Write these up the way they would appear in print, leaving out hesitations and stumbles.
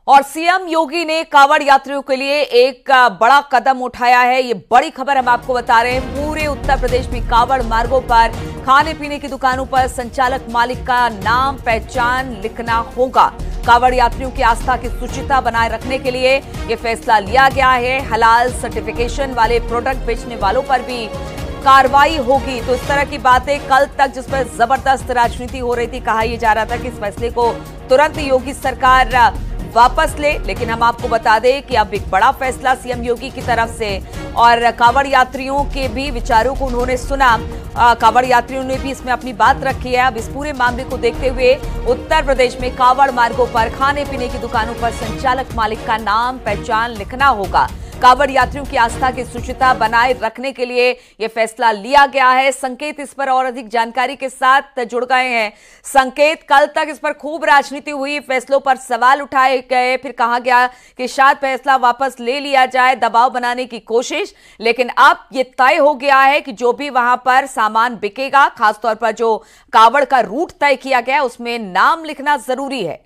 और सीएम योगी ने कांवड़ यात्रियों के लिए एक बड़ा कदम उठाया है। ये बड़ी खबर हम आपको बता रहे हैं। पूरे उत्तर प्रदेश में कांवड़ मार्गों पर खाने पीने की दुकानों पर संचालक मालिक का नाम पहचान लिखना होगा। कांवड़ यात्रियों की आस्था की शुचिता बनाए रखने के लिए यह फैसला लिया गया है। हलाल सर्टिफिकेशन वाले प्रोडक्ट बेचने वालों पर भी कार्रवाई होगी। तो इस तरह की बातें कल तक जिस पर जबरदस्त राजनीति हो रही थी, कहा यह जा रहा था कि इस फैसले को तुरंत योगी सरकार वापस ले, लेकिन हम आपको बता दें कि अब एक बड़ा फैसला सीएम योगी की तरफ से और कांवड़ यात्रियों के भी विचारों को उन्होंने सुना। कांवड़ यात्रियों ने भी इसमें अपनी बात रखी है। अब इस पूरे मामले को देखते हुए उत्तर प्रदेश में कांवड़ मार्गों पर खाने पीने की दुकानों पर संचालक मालिक का नाम पहचान लिखना होगा। कांवड़ यात्रियों की आस्था की शुचिता बनाए रखने के लिए यह फैसला लिया गया है। संकेत इस पर और अधिक जानकारी के साथ जुड़ गए हैं। संकेत, कल तक इस पर खूब राजनीति हुई, फैसलों पर सवाल उठाए गए, फिर कहा गया कि शायद फैसला वापस ले लिया जाए, दबाव बनाने की कोशिश, लेकिन अब यह तय हो गया है कि जो भी वहां पर सामान बिकेगा, खासतौर पर जो कांवड़ का रूट तय किया गया उसमें नाम लिखना जरूरी है।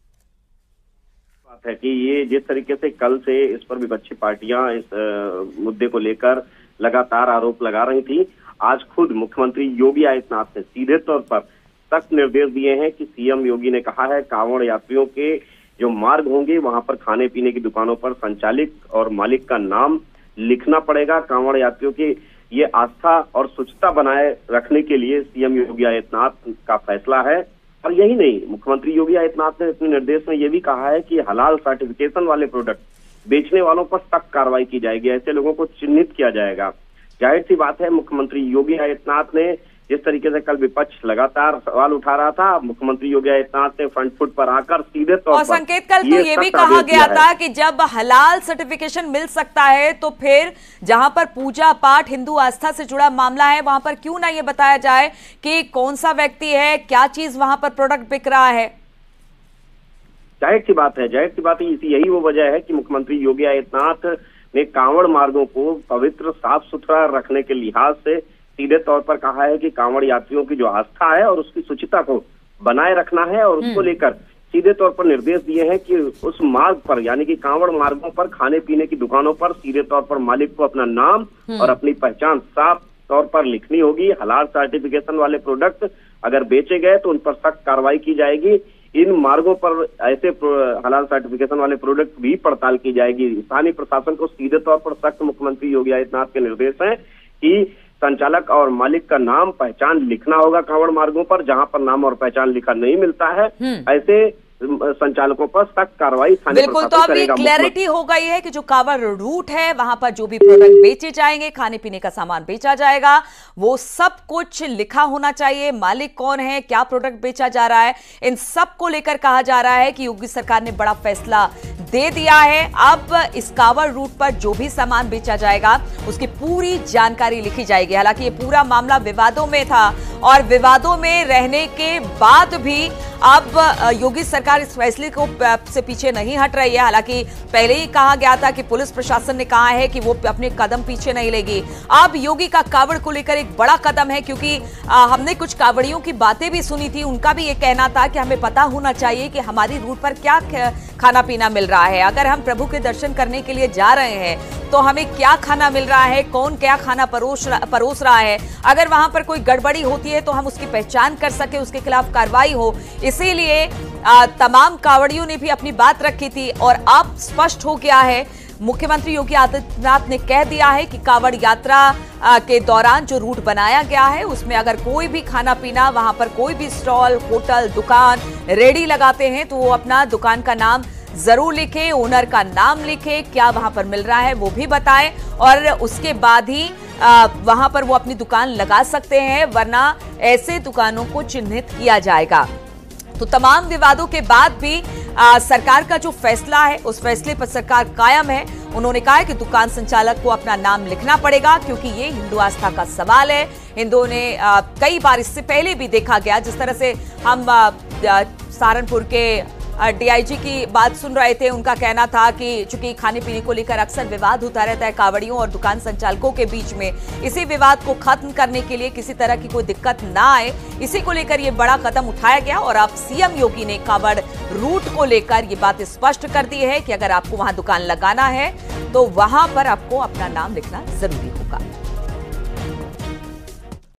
है कि ये जिस तरीके से कल से इस पर विपक्षी पार्टियां इस मुद्दे को लेकर लगातार आरोप लगा रही थी, आज खुद मुख्यमंत्री योगी आदित्यनाथ ने सीधे तौर पर सख्त निर्देश दिए हैं कि सीएम योगी ने कहा है कांवड़ यात्रियों के जो मार्ग होंगे वहां पर खाने पीने की दुकानों पर संचालक और मालिक का नाम लिखना पड़ेगा। कांवड़ यात्रियों की ये आस्था और शुचिता बनाए रखने के लिए सीएम योगी आदित्यनाथ का फैसला है। और यही नहीं, मुख्यमंत्री योगी आदित्यनाथ ने अपने निर्देश में यह भी कहा है कि हलाल सर्टिफिकेशन वाले प्रोडक्ट बेचने वालों पर सख्त कार्रवाई की जाएगी, ऐसे लोगों को चिन्हित किया जाएगा। जाहिर सी बात है, मुख्यमंत्री योगी आदित्यनाथ ने जिस तरीके से कल विपक्ष लगातार सवाल उठा रहा था, मुख्यमंत्री योगी आदित्यनाथ ने फ्रंट फुट पर आकर सीधे तौर पर संकेत कल तो ये भी कहा गया था कि जब हलाल सर्टिफिकेशन मिल सकता है तो फिर जहां पर पूजा पाठ हिंदू आस्था से जुड़ा मामला है वहां पर क्यों ना ये बताया जाए कि कौन सा व्यक्ति है, क्या चीज वहां पर प्रोडक्ट बिक रहा है। जाहिर सी बात है, यही वो वजह है कि मुख्यमंत्री योगी आदित्यनाथ ने कांवड़ मार्गों को पवित्र साफ सुथरा रखने के लिहाज से सीधे तौर पर कहा है कि कांवड़ यात्रियों की जो आस्था है और उसकी शुचिता को बनाए रखना है और उसको लेकर सीधे तौर पर निर्देश दिए हैं कि उस मार्ग पर यानी कि कांवड़ मार्गों पर खाने पीने की दुकानों पर सीधे तौर पर मालिक को अपना नाम और अपनी पहचान साफ तौर पर लिखनी होगी। हलाल सर्टिफिकेशन वाले प्रोडक्ट अगर बेचे गए तो उन पर सख्त कार्रवाई की जाएगी। इन मार्गों पर ऐसे हलाल सर्टिफिकेशन वाले प्रोडक्ट भी पड़ताल की जाएगी। स्थानीय प्रशासन को सीधे तौर पर सख्त मुख्यमंत्री योगी आदित्यनाथ के निर्देश हैं कि संचालक और मालिक का नाम पहचान लिखना होगा कांवड़ मार्गों पर। जहां पर नाम और पहचान लिखा नहीं मिलता है, ऐसे संचालकों पर सख्त कार्रवाई बिल्कुल। तो अब ये क्लैरिटी हो गई है कि जो कांवड़ रूट है वहां पर जो भी प्रोडक्ट बेचे जाएंगे, खाने पीने का सामान बेचा जाएगा, वो सब कुछ लिखा होना चाहिए। मालिक कौन है, क्या प्रोडक्ट बेचा जा रहा है, इन सब को लेकर कहा जा रहा है कि योगी सरकार ने बड़ा फैसला दे दिया है। अब इस कांवड़ रूट पर जो भी सामान बेचा जाएगा उसकी पूरी जानकारी लिखी जाएगी। हालांकि ये पूरा मामला विवादों में था और विवादों में रहने के बाद भी अब योगी सरकार इस फैसले को से पीछे नहीं हट रही है। हालांकि पहले ही कहा गया था कि पुलिस प्रशासन ने कहा है कि वो अपने कदम पीछे नहीं लेगी। अब योगी का कांवड़ को लेकर एक बड़ा कदम है, क्योंकि हमने कुछ कांवड़ियों की बातें भी सुनी थी। उनका भी ये कहना था कि हमें पता होना चाहिए कि हमारी रूट पर क्या खाना पीना मिल रहा है। अगर हम प्रभु के दर्शन करने के लिए जा रहे हैं तो हमें क्या खाना मिल रहा है, कौन क्या खाना परोस रहा है। अगर वहां पर कोई गड़बड़ी होती है तो हम उसकी पहचान कर सके, उसके खिलाफ कार्रवाई हो। इसीलिए तमाम कांवड़ियों ने भी अपनी बात रखी थी और अब स्पष्ट हो गया है। मुख्यमंत्री योगी आदित्यनाथ ने कह दिया है कि कांवड़ यात्रा के दौरान जो रूट बनाया गया है उसमें अगर कोई भी खाना पीना, वहां पर कोई भी स्टॉल, होटल, दुकान, रेडी लगाते हैं तो वो अपना दुकान का नाम जरूर लिखे, ओनर का नाम लिखे, क्या वहां पर मिल रहा है वो भी बताएं और उसके बाद ही वहां पर वो अपनी दुकान लगा सकते हैं, वरना ऐसे दुकानों को चिन्हित किया जाएगा। तो तमाम विवादों के बाद भी सरकार का जो फैसला है उस फैसले पर सरकार कायम है। उन्होंने कहा है कि दुकान संचालक को अपना नाम लिखना पड़ेगा, क्योंकि ये हिंदू आस्था का सवाल है। हिंदुओं ने कई बार इससे पहले भी देखा गया, जिस तरह से हम सहारनपुर के डीआईजी की बात सुन रहे थे। उनका कहना था कि चूंकि खाने पीने को लेकर अक्सर विवाद होता रहता है कांवड़ियों और दुकान संचालकों के बीच में, इसी विवाद को खत्म करने के लिए किसी तरह की कोई दिक्कत ना आए, इसी को लेकर ये बड़ा कदम उठाया गया। और अब सीएम योगी ने कांवड़ रूट को लेकर ये बात स्पष्ट कर दी है कि अगर आपको वहां दुकान लगाना है तो वहां पर आपको अपना नाम लिखना जरूरी है।